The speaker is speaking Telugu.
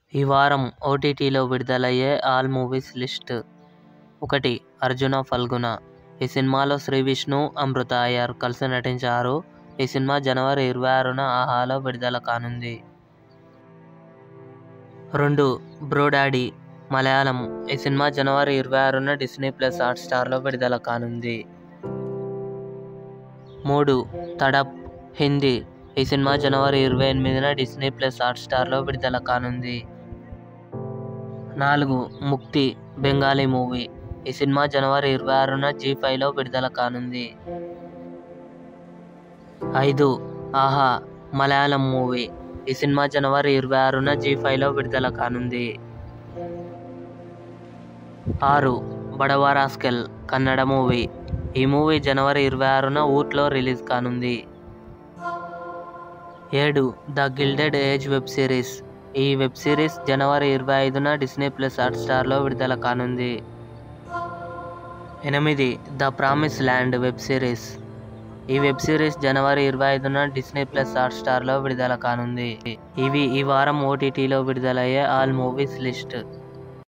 ఈ వారం ఓటీటీలో విడుదలయ్యే all movies list. 1. Arjuna Phalguna. ఈ సినిమాలో శ్రీవిష్ణు, అమృత అయ్యర్ కలిసి నటించారు. ఈ సినిమా జనవరి 26న ఆహాలో విడుదల కానుంది. 2. Bro Daddy. మలయాళం. ఈ సినిమా జనవరి 26న డిస్నీ ప్లస్ హాట్స్టార్లో విడుదల కానుంది. 3. తడప్. హిందీ. ఈ సినిమా జనవరి 28న డిస్నీ ప్లస్ హాట్స్టార్లో విడుదల కానుంది. 4. ముక్తి. బెంగాలీ మూవీ. ఈ సినిమా జనవరి 26న జీ5లో విడుదల కానుంది. 5. ఆహా. మలయాళం మూవీ. ఈ సినిమా జనవరి 26న జీ5లో విడుదల కానుంది. 6. బడవా రాస్కెల్. కన్నడ మూవీ. ఈ మూవీ జనవరి 26న ఊట్లో రిలీజ్ కానుంది. 7. The gilded age web series. ఈ వెబ్ సిరీస్ జనవరి 25న డిస్నీ ప్లస్ హాట్స్టార్లో విడుదల కానుంది. 8. The promise land web series. ఈ వెబ్ సిరీస్ జనవరి 25న డిస్నీ ప్లస్ హాట్స్టార్లో విడుదల కానుంది. ఇవి ఈ వారం ఓటీటీలో విడుదలయ్యే ఆల్ మూవీస్ లిస్ట్.